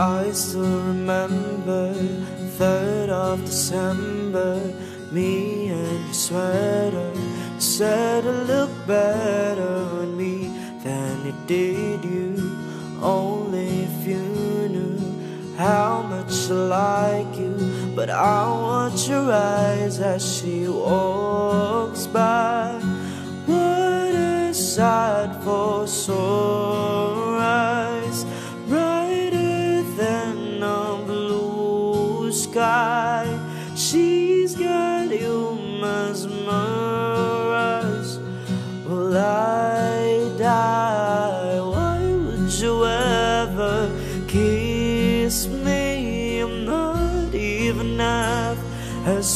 I still remember 3rd of December, me and your sweater. You said it looked better on me than it did you. Only if you knew how much I like you. But I watch your eyes as she walks by. What a sight for sore eyes, brighter than a blue sky. She's got you mesmerized. Will I die? Why would you ever kiss me? I'm not even half as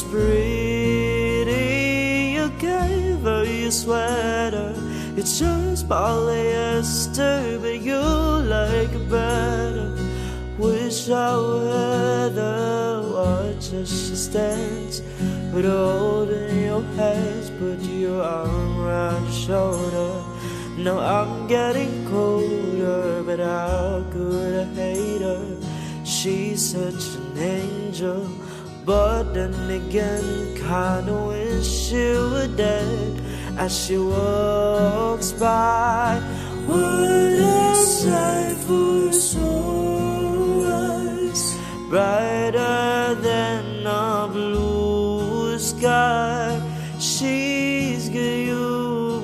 pretty. You gave her your sweater. It's just polyester, but you like it better. Wish I were there, watch as she stands with a hold in your hands, put your arm around your shoulder. Now I'm getting colder, but how could I hate her? She's such an angel, but then again, kinda wish she were dead. As she walks by, what a sight for sore eyes, brighter than a blue sky. She's got you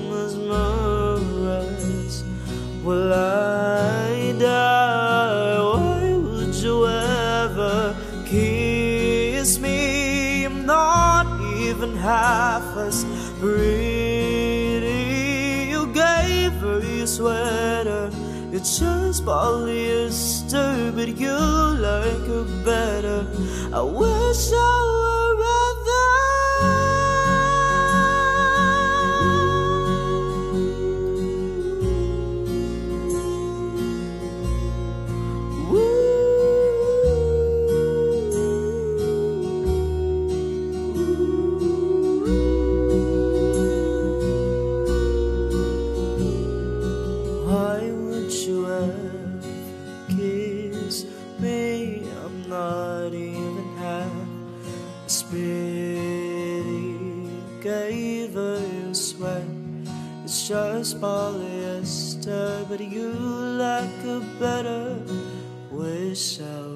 mesmerized. Will I die? Why would you ever kiss me? I'm not even half as pretty. You gave her your sweater. It's just polyester, but you like her better. I wish I were rather. Why would you ever kiss me? I'm not even half as pretty. Gave her your sweat. It's just polyester, but you like it better. Wish I